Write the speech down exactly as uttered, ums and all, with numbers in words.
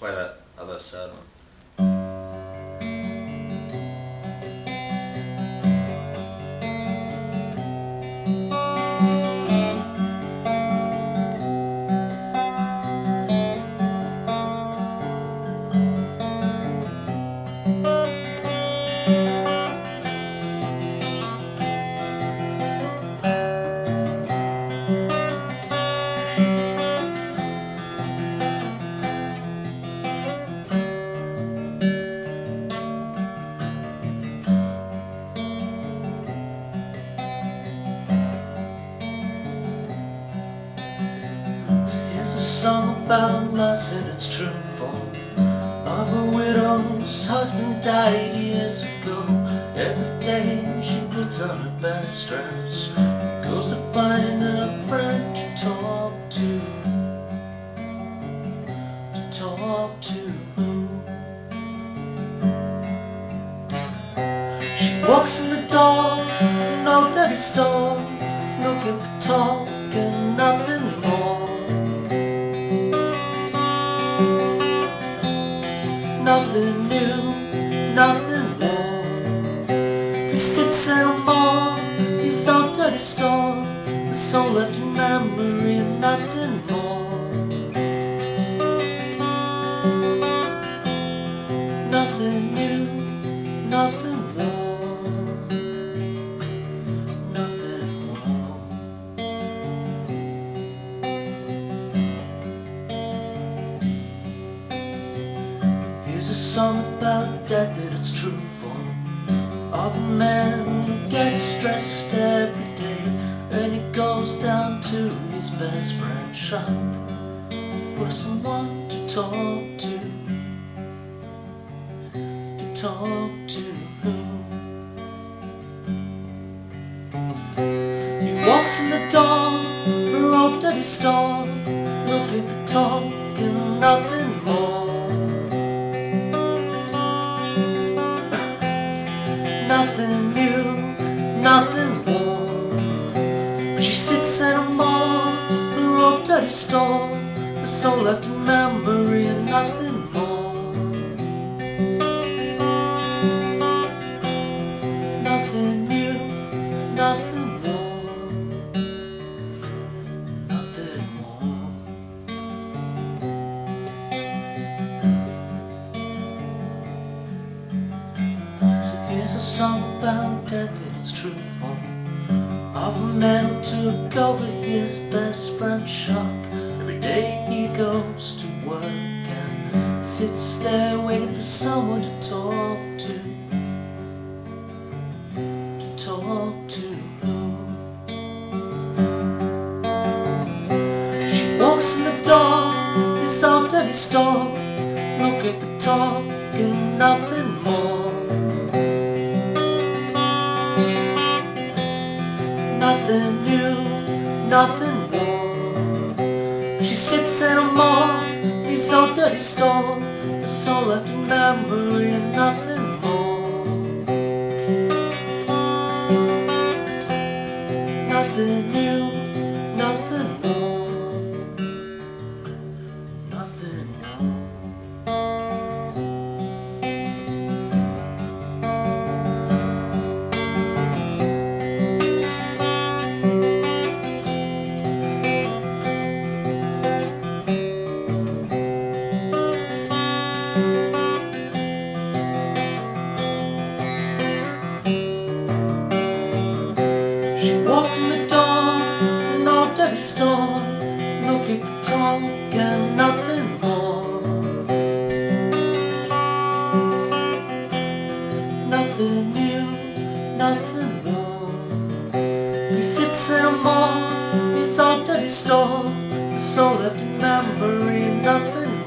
play that other sad one. Here's a song about loss and it's true form of a widow's husband died years ago. Every day she puts on her best dress, goes to find a friend to talk to, to talk to. She walks in the door, no dirty store, looking for talk and nothing more. Nothing new, nothing more. He sits in a mall, he's on dirty store, the soul left in memory and nothing more. Nothing new, nothing more, nothing more. Here's a song about death and it's true for of a man who gets stressed every day, and he goes down to his best friend's shop for someone to talk to, to talk to. He walks in the door, a old dirty store, looking for talk and nothing more. Nothing new, nothing more. But she sits in a mall, her old dirty store, her soul left in memory and nothing more. Nothing new, nothing more, nothing more. So here's a song about death and it's true form of a man who took over his best friend's shop. Every day he goes to work and sits there waiting for someone to talk to, to talk to. She walks in the door, his old dirty store, looking for talk and nothing more. Nothing new, nothing more. She sits in a mall, his old dirty store, her soul left in memory and nothing more. Nothing new, nothing more, nothing more. She walked in the door, an old dirty store, looking for talk and nothing more. Nothing new, nothing more. He sits in a mall, his old dirty store, his soul left in memory, nothing